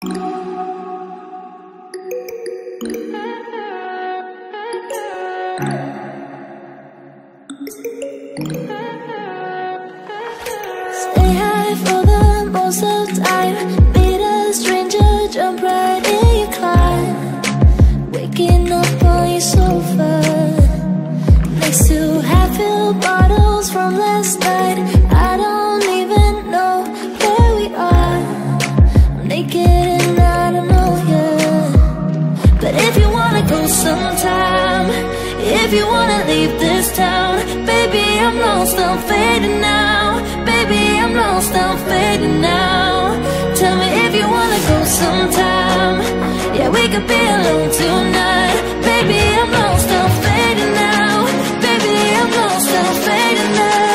Stay high for the most of the time. Meet a stranger, jump right in your climb. Waking up on your sofa next to half-filled bottles from last night. I don't even know where we are. I'm naked and I don't know you. But if you wanna go sometime, if you wanna leave this town, baby, I'm lost, I'm fading now. Baby, I'm lost, I'm fading now. Tell me if you wanna go sometime. Yeah, we could be alone tonight. Baby, I'm lost, I'm fading now. Baby, I'm lost, I'm fading now.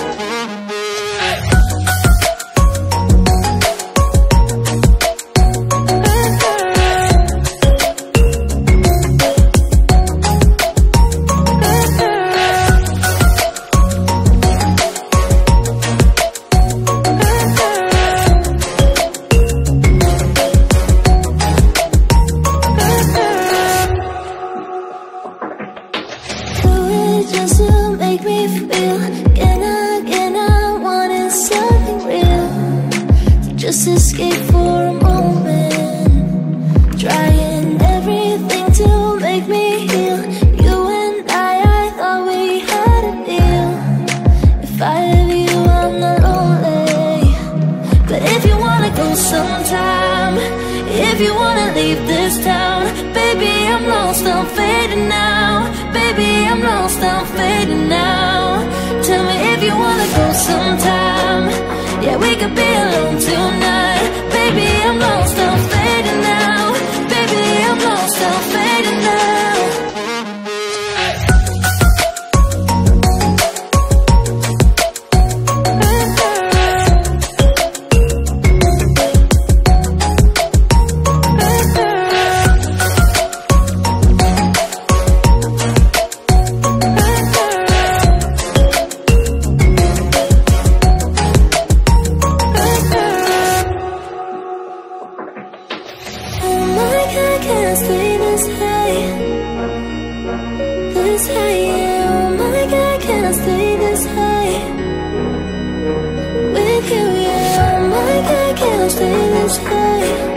Just to make me feel again, I wanted something real to just escape for a moment. Trying everything to make me heal. You and I thought we had a deal. If I have you, I'm not lonely. But if you wanna go sometime, if you wanna leave this town, baby, I'm lost, I'm fading now. Baby, I'm lost, I'm fading now. Tell me if you wanna go sometime. Yeah, we could be alone tonight. Baby, I'm lost, I'm fading now. Baby, I'm lost, I'm fading now. I can't stay this high, yeah. Oh my God, can't stay this high with you, yeah. Oh my God, can't stay this high.